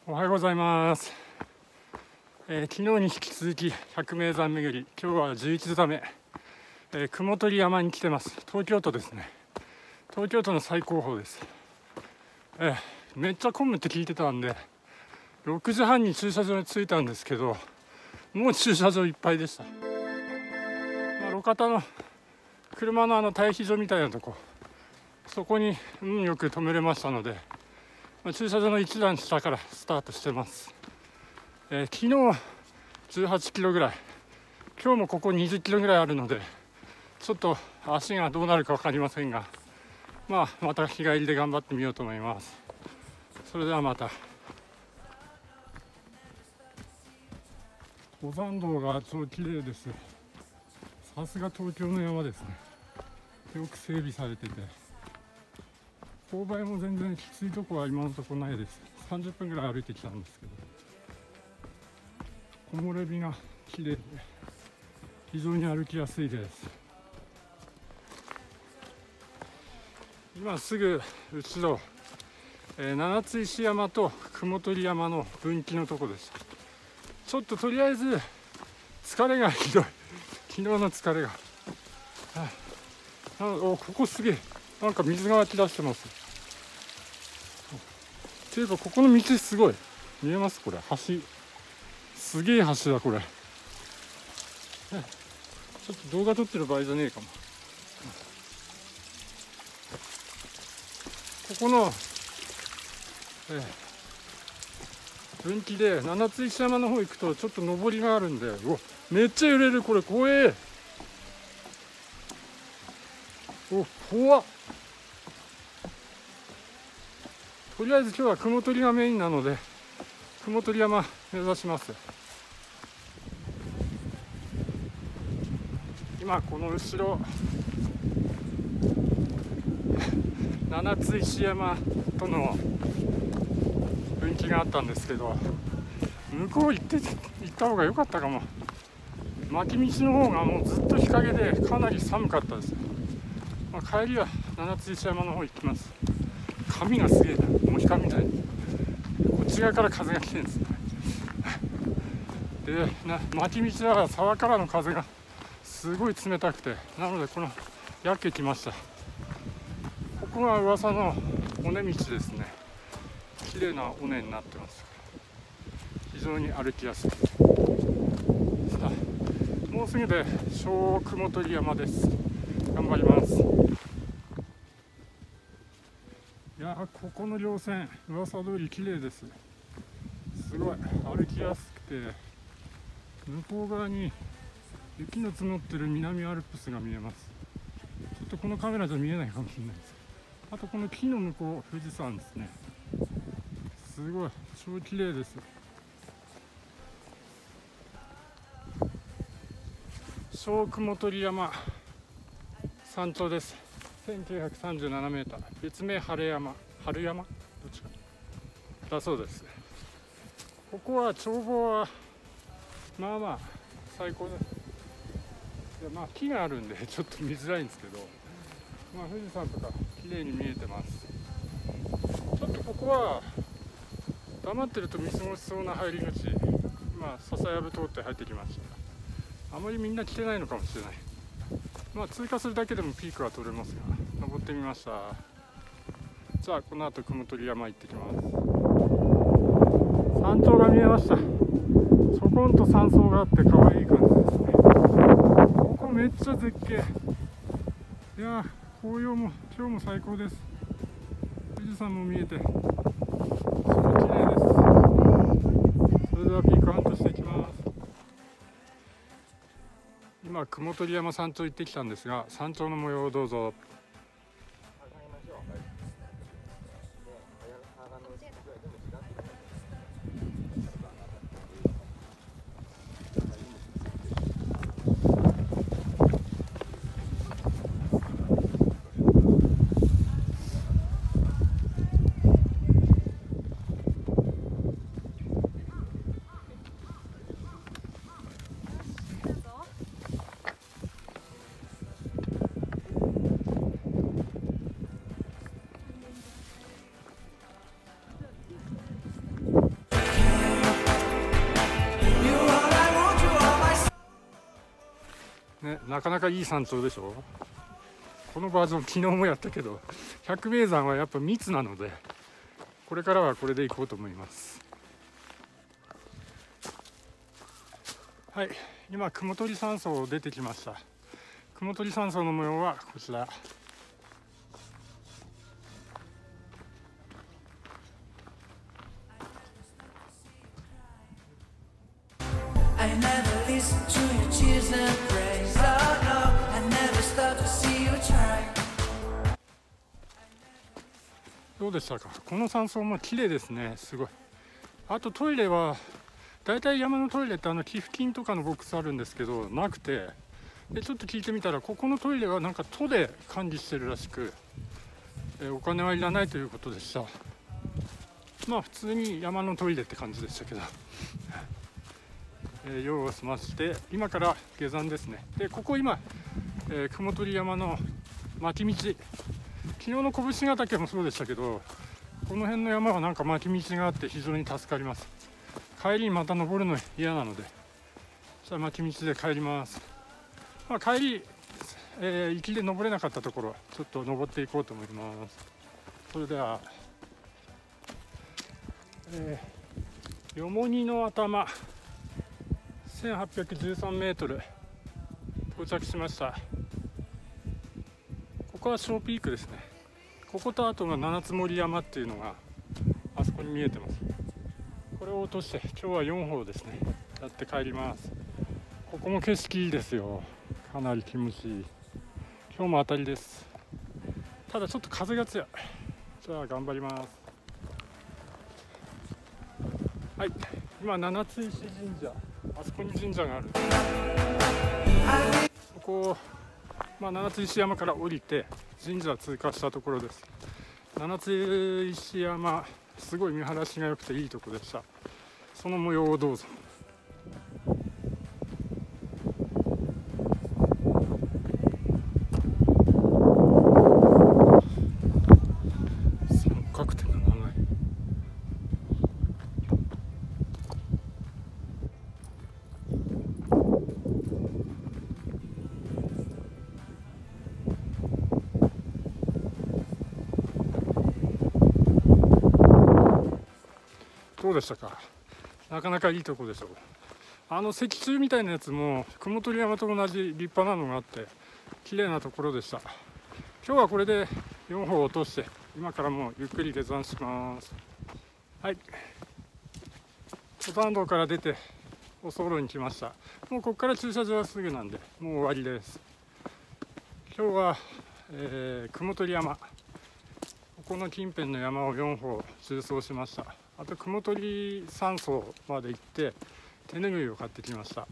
おはようございます。昨日に引き続き百名山巡り、今日は11座目、雲取山に来てます。東京都ですね。東京都の最高峰です。めっちゃ混むって聞いてたんで6時半に駐車場に着いたんですけど、もう駐車場いっぱいでした。路肩の車の待避所みたいなとこ、そこに運よく止めれましたので、駐車場の一段下からスタートしてます。昨日18キロぐらい、今日もここ20キロぐらいあるので、ちょっと足がどうなるか分かりませんが、また日帰りで頑張ってみようと思います。それではまた。登山道が超綺麗です。さすが東京の山ですね。よく整備されてて、勾配も全然きついとこは今のところないです。30分ぐらい歩いてきたんですけど、木漏れ日が綺麗で非常に歩きやすいです。今すぐ後ろ、七ツ石山と雲取山の分岐のとこです。ちょっととりあえず疲れがひどい。昨日の疲れが、ここすげえ、なんか水が湧き出してます。っていうかここの道すごい見えます。これ橋、すげえ橋だこれ。ちょっと動画撮ってる場合じゃねえかも。ここの、分岐で七ツ石山の方行くとちょっと上りがあるんで、うわめっちゃ揺れる。これ怖え。お、怖っ。とりあえず今日は雲取がメインなので雲取山目指します。今この後ろ七ツ石山との分岐があったんですけど、向こう行った方が良かったかも。巻き道の方がもうずっと日陰でかなり寒かったです。帰りは七ツ石山の方行きます。髪がすげえな、モヒカンみたいにこっち側から風が来てるんですね。で巻き道は沢からの風がすごい冷たくて、なのでこのやけ来ました。ここが噂の尾根道ですね。綺麗な尾根になってます。非常に歩きやすい。さあもうすぐで小雲取山です。頑張ります。いやここの稜線噂通り綺麗です。すごい歩きやすくて、向こう側に雪の積もってる南アルプスが見えます。ちょっとこのカメラじゃ見えないかもしれないです。あとこの木の向こう富士山ですね。すごい超綺麗です。小雲取山山頂です。1937メーター、別名春山どっちかだそうです。ここは眺望は最高です。木があるんでちょっと見づらいんですけど、富士山とか綺麗に見えてます。ちょっとここは黙ってると見過ごしそうな入り口、今笹やぶ通って入ってきました。あまりみんな来てないのかもしれない。通過するだけでもピークは取れますが、登ってみました。じゃあこの後雲取山行ってきます。山頂が見えました。ちょこんと山荘があって可愛い感じですね。ここめっちゃ絶景。いや紅葉も今日も最高です。富士山も見えてすごい綺麗です。それではピークハントしていきます。今雲取山山頂行ってきたんですが、山頂の模様をどうぞ。 ね、なかなかいい山頂でしょ。このバージョン昨日もやったけど、百名山はやっぱ密なので、これからはこれでいこうと思います。はい、今雲取山荘を出てきました。雲取山荘の模様はこちら。どうでしたか。この山荘も綺麗ですね。すごい。あとトイレはだいたい山のトイレって寄付金とかのボックスあるんですけどなくて、でちょっと聞いてみたら、ここのトイレはなんか都で管理してるらしく、お金はいらないということでした。まあ普通に山のトイレって感じでしたけど用を済まして今から下山ですね。でここ今、雲取山の巻き道、昨日の拳ヶ岳もそうでしたけど、この辺の山はなんか巻き道があって非常に助かります。帰りにまた登るの嫌なので、じゃあ巻き道で帰ります。まあ、帰り、行きで登れなかったところはちょっと登っていこうと思います。それでは、よもぎの頭1813メートル到着しました。ここは小ピークですね。こことあとが七つ森山っていうのがあそこに見えてます。これを落として今日は4歩ですねやって帰ります。ここも景色いいですよ。かなり気持ちいい。今日も当たりです。ただちょっと風が強い。じゃあ頑張ります。はい、今七つ石神社、あそこに神社がある。ここ、七つ石山から降りて神社通過したところです。七つ石山、すごい見晴らしが良くていいところでした。その模様をどうぞ。三角点が長い。どうでしたか。なかなかいいとこでしょう。石柱みたいなやつも雲取山と同じ立派なのがあって綺麗なところでした。今日はこれで4歩を落として今からもうゆっくり下山します。はい、登山道から出てお走路に来ました。もうここから駐車場はすぐなんでもう終わりです。今日は、雲取山、ここの近辺の山を4歩縦走しました。あと雲取山荘まで行って手ぬぐいを買ってきました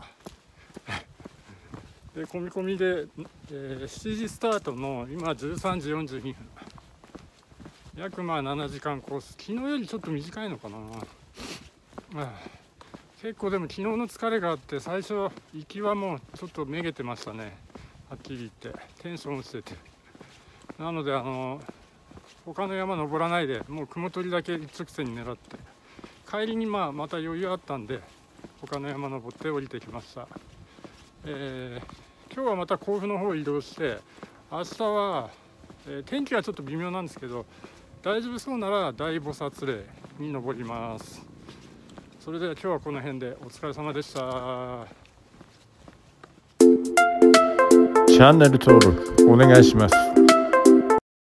で込み込みで、7時スタートの今13時42分、約7時間コース。昨日よりちょっと短いのかな。結構でも昨日の疲れがあって、最初行きはもうちょっとめげてましたね。はっきり言ってテンション落ちてて、なので他の山登らないでもう雲取だけ一直線に狙って、帰りにまた余裕あったんで他の山登って降りてきました。今日はまた甲府の方移動して、明日は、天気はちょっと微妙なんですけど大丈夫そうなら大菩薩霊に登ります。それでは今日はこの辺でお疲れ様でした。 チャンネル登録お願いします。